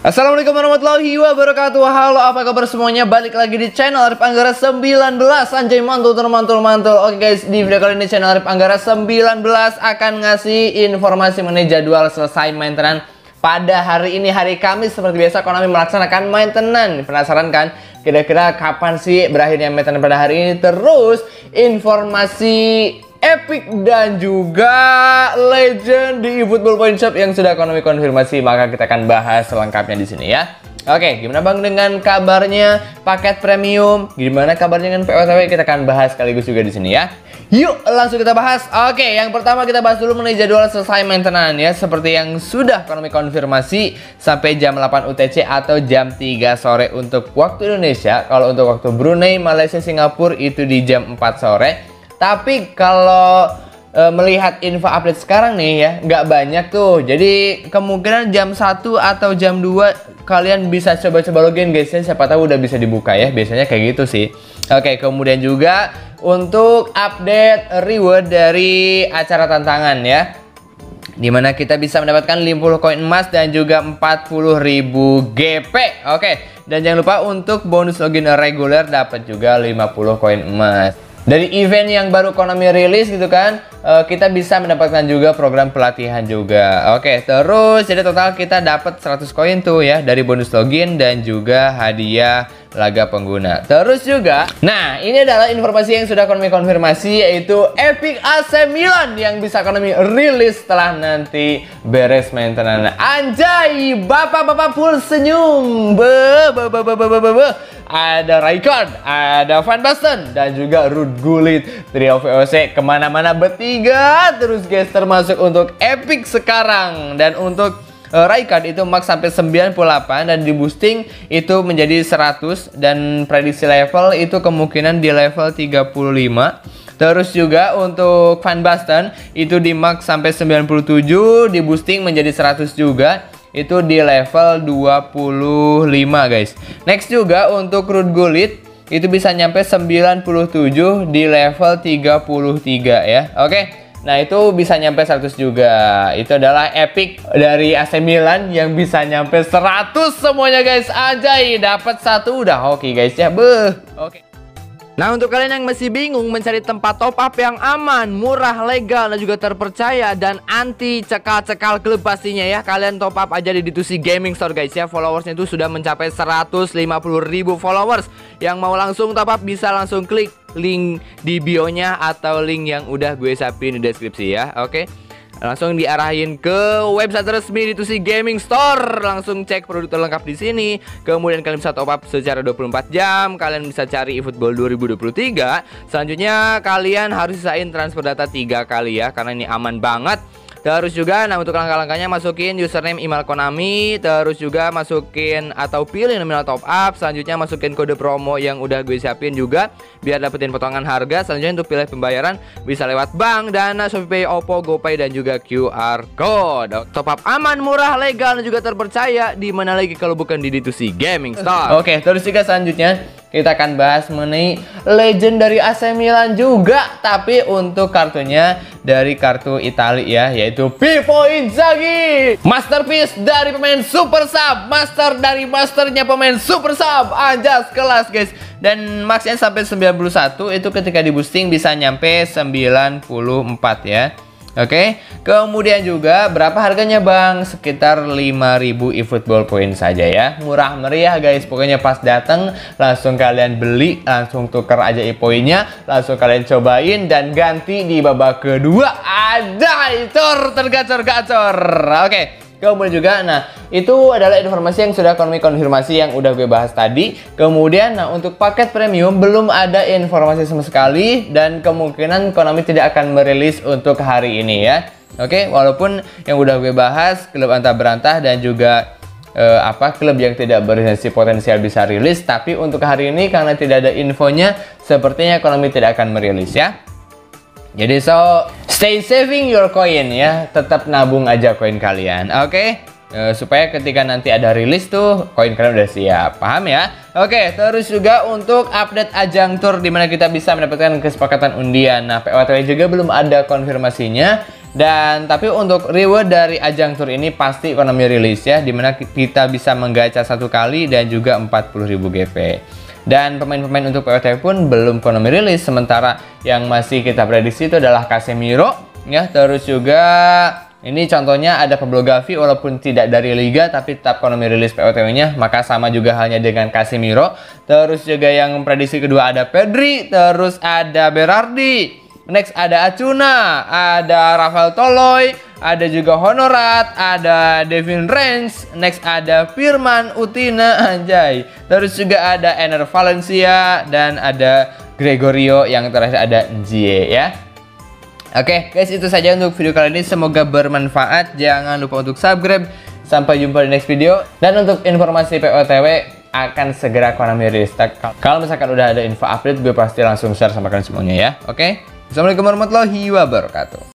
Assalamualaikum warahmatullahi wabarakatuh. Halo, apa kabar semuanya? Balik lagi di channel Arif Anggara 19. Anjay, mantul. Oke guys, di video kali ini channel Arif Anggara 19 akan ngasih informasi mengenai jadwal selesai maintenance pada hari ini, hari Kamis. Seperti biasa Konami melaksanakan maintenance. Penasaran kan? Kira-kira kapan sih berakhirnya maintenance pada hari ini? Terus informasi Epic dan juga Legend di eFootball Point Shop yang sudah Konami konfirmasi, maka kita akan bahas selengkapnya di sini ya. Oke, gimana Bang dengan kabarnya paket premium? Gimana kabarnya dengan POTW? Kita akan bahas sekaligus juga di sini ya. Yuk, langsung kita bahas. Oke, yang pertama kita bahas dulu mengenai jadwal selesai maintenance ya. Seperti yang sudah Konami konfirmasi sampai jam 8 UTC atau jam 3 sore untuk waktu Indonesia. Kalau untuk waktu Brunei, Malaysia, Singapura itu di jam 4 sore. Tapi kalau melihat info update sekarang nih ya, nggak banyak tuh. Jadi kemungkinan jam 1 atau jam 2 kalian bisa coba-coba login guys ya. Siapa tahu udah bisa dibuka ya. Biasanya kayak gitu sih. Oke, kemudian juga untuk update reward dari acara tantangan ya, dimana kita bisa mendapatkan 50 koin emas dan juga 40.000 GP. Oke, dan jangan lupa untuk bonus login reguler dapat juga 50 koin emas. Dari event yang baru Konami rilis gitu kan, kita bisa mendapatkan juga program pelatihan juga. Oke, terus jadi total kita dapat 100 koin tuh ya dari bonus login dan juga hadiah laga pengguna. Terus juga, nah ini adalah informasi yang sudah Konami konfirmasi, yaitu Epic AC Milan yang bisa Konami rilis setelah nanti beres maintenance. Anjay, bapak-bapak full senyum. Ada Raikkonen, ada Van Basten, dan juga Ruud Gullit. Trio VOC kemana-mana bertiga terus guys, termasuk untuk Epic sekarang. Dan untuk Raikkonen itu max sampai 98 dan di boosting itu menjadi 100, dan prediksi level itu kemungkinan di level 35. Terus juga untuk Van Basten itu di max sampai 97, di boosting menjadi 100 juga, itu di level 25 guys. Next juga untuk Ruud Gullit itu bisa nyampe 97 di level 33 ya. Oke. Nah, itu bisa nyampe 100 juga. Itu adalah Epic dari AC Milan yang bisa nyampe 100 semuanya guys. Anjay, dapat satu udah oke guys ya. Oke. Nah, untuk kalian yang masih bingung mencari tempat top up yang aman, murah, legal, dan juga terpercaya dan anti cekal-cekal klub pastinya ya, kalian top up aja di D2C Gaming Store guys ya. Followersnya itu sudah mencapai 150.000 followers. Yang mau langsung top up bisa langsung klik link di bio-nya atau link yang udah gue sapin di deskripsi ya. Oke. Langsung diarahin ke website resmi D2C Gaming Store. Langsung cek produk terlengkap di sini. Kemudian kalian bisa top up secara 24 jam. Kalian bisa cari eFootball 2023. Selanjutnya kalian harus sisain transfer data 3 kali ya, karena ini aman banget. Terus juga, nah untuk langkah-langkahnya masukin username email Konami. Terus juga masukin atau pilih nominal top up. Selanjutnya masukin kode promo yang udah gue siapin juga biar dapetin potongan harga. Selanjutnya untuk pilih pembayaran bisa lewat bank, Dana, Shopee, Oppo, GoPay, dan juga QR Code. Top up aman, murah, legal, dan juga terpercaya. Dimana lagi kalau bukan di D2C Gaming Store. Oke, terus juga selanjutnya kita akan bahas mengenai legend dari AC Milan juga, tapi untuk kartunya dari kartu Italia ya, yaitu Pippo Inzaghi. Masterpiece dari pemain super sub, master dari masternya pemain super sub, anjas kelas guys. Dan maxnya sampai 91, itu ketika di boosting bisa nyampe 94 ya. Oke, kemudian juga berapa harganya Bang? Sekitar 5.000 eFootball Point saja ya. Murah meriah guys, pokoknya pas datang langsung kalian beli, langsung tuker aja e-poinnya, langsung kalian cobain dan ganti di babak kedua. Ada tergacor-gacor. Oke. Kemudian juga, nah itu adalah informasi yang sudah Konami konfirmasi yang udah gue bahas tadi. Kemudian, nah untuk paket premium belum ada informasi sama sekali, dan kemungkinan Konami tidak akan merilis untuk hari ini ya. Oke, walaupun yang udah gue bahas klub antah berantah dan juga klub yang tidak berlisensi potensial bisa rilis, tapi untuk hari ini karena tidak ada infonya, sepertinya Konami tidak akan merilis ya. Jadi stay saving your coin ya, tetap nabung aja koin kalian, oke? Supaya ketika nanti ada rilis tuh koin kalian udah siap, paham ya? Oke, terus juga untuk update ajang tour dimana kita bisa mendapatkan kesepakatan undian. Nah, POTW juga belum ada konfirmasinya. Dan tapi untuk reward dari ajang tour ini pasti ekonomi rilis ya, dimana kita bisa menggacha 1 kali dan juga 40.000 GP. Dan pemain-pemain untuk POTW pun belum ekonomi rilis, sementara yang masih kita prediksi itu adalah Casemiro ya, terus juga ini contohnya ada Pablo Gavi, walaupun tidak dari Liga tapi tetap ekonomi rilis POTW-nya, maka sama juga halnya dengan Casemiro. Terus juga yang prediksi kedua ada Pedri, terus ada Berardi. Next ada Acuna, ada Rafael Toloi, ada juga Honorat, ada Devin Range, next ada Firman Utina, anjay. Terus juga ada Ener Valencia dan ada Gregorio, yang terakhir ada Nzie ya. Oke guys, itu saja untuk video kali ini, semoga bermanfaat. Jangan lupa untuk subscribe. Sampai jumpa di next video. Dan untuk informasi POTW akan segera ekonomi rilis. Kalau misalkan udah ada info update, gue pasti langsung share sama kalian semuanya ya. Oke. Assalamualaikum warahmatullahi wabarakatuh.